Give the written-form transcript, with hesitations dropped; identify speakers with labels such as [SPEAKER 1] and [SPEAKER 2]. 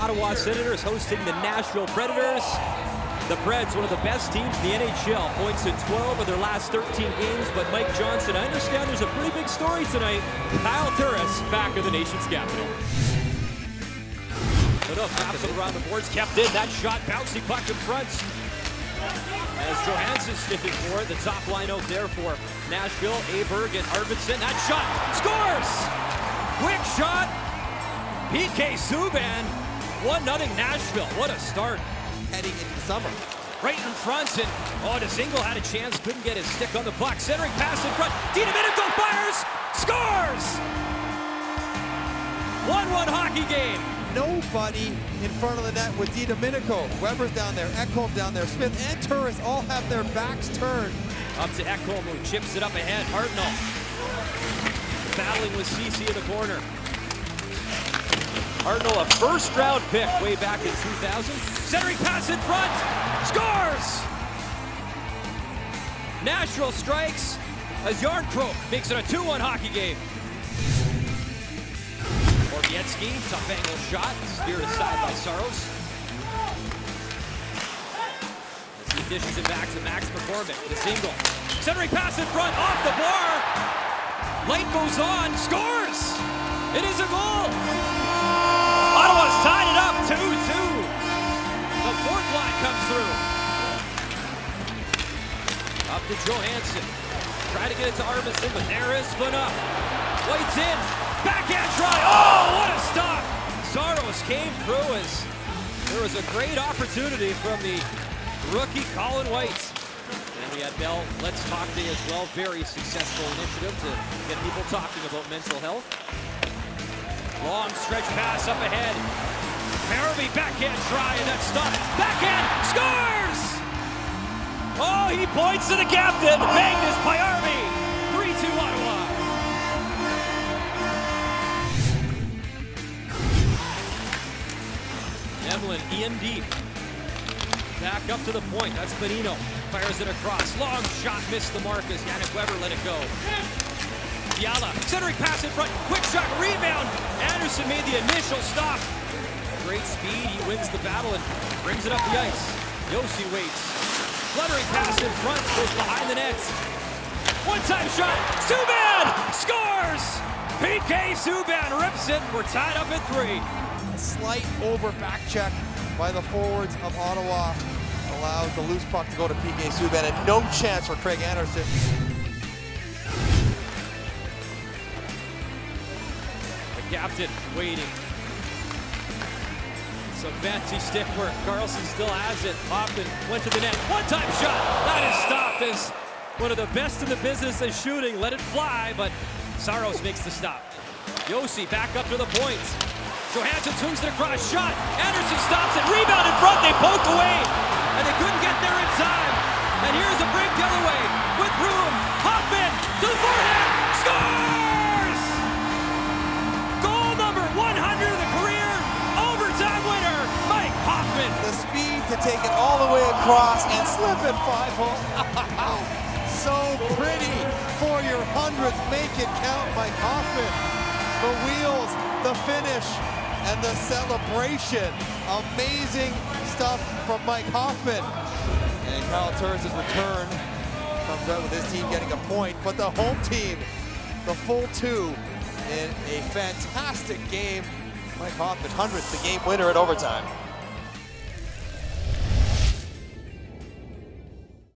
[SPEAKER 1] Ottawa Senators hosting the Nashville Predators. The Preds, one of the best teams in the NHL, points in 12 of their last 13 games. But Mike Johnson, I understand there's a pretty big story tonight. Kyle Turris back in the nation's capital. But up, taps it around the boards, kept in. That shot, bouncy puck in front. As Johansson sniffing for it, the top line out there for Nashville. Aberg and Arvidsson. That shot scores! Quick shot. PK Subban. 1-0 Nashville. What a start.
[SPEAKER 2] Heading into summer.
[SPEAKER 1] Right in front, and DeSingle had a chance, couldn't get his stick on the puck. Centering pass in front. DiDomenico fires, scores! 1-1 hockey game.
[SPEAKER 2] Nobody in front of the net with DiDomenico. Weber's down there, Ekholm down there, Smith and Turris all have their backs turned.
[SPEAKER 1] Up to Ekholm, who chips it up ahead. Hartnell battling with CC in the corner. Hartnell, a first-round pick way back in 2000. Centering pass in front, scores! Nashville strikes as Järnkrok makes it a 2-1 hockey game. Orvietsky, tough angle shot, speared aside by Saros. As he dishes it back to Max McCormick, DeSingle. Centering pass in front, off the bar. Light goes on, scores! It is a goal! Ottawa's tied it up, 2-2. The fourth line comes through. Up to Johansson. Try to get it to Arvidsson, but there is Flynn. White's in. Backhand try. Oh, what a stop. Saros came through as there was a great opportunity from the rookie Colin White. And we had Bell Let's Talk Day as well. Very successful initiative to get people talking about mental health. Long stretch pass up ahead. Paraby backhand try, and that's stopped. Backhand scores! Oh, he points to the captain. Magnus Pyarvi. 3-2 Ottawa. Emlyn, Ian deep. Back up to the point. That's Benino. Fires it across. Long shot, missed the mark as Yannick Weber let it go. Fiala, centering pass in front, quick shot, rebound. Anderson made the initial stop. Great speed, he wins the battle and brings it up the ice. Josi waits. Fluttering pass in front, goes behind the net. One-time shot, Subban scores! PK Subban rips it, we're tied up at 3.
[SPEAKER 2] A slight over back check by the forwards of Ottawa allows the loose puck to go to PK Subban, and no chance for Craig Anderson.
[SPEAKER 1] Captain waiting. Some fancy stick work. Carlson still has it. Hoffman went to the net. One-time shot. That is stopped as one of the best in the business is shooting. Let it fly, but Saros makes the stop. Josi back up to the point. Johansson swings it across. Shot. Anderson stops it. Rebound in front. They poke away, and they couldn't get there in time. And here's a break the other way with room. Hoffman to the forehand. Scores! 100 of the career, overtime winner, Mike Hoffman.
[SPEAKER 2] The speed to take it all the way across and slip it 5-hole. So pretty for your 100th. Make it count, Mike Hoffman. The wheels, the finish, and the celebration. Amazing stuff from Mike Hoffman. And Kyle Turris' return comes out with his team getting a point, but the home team, the full 2. In a fantastic game. Mike Hoffman, 100th, the game winner at overtime.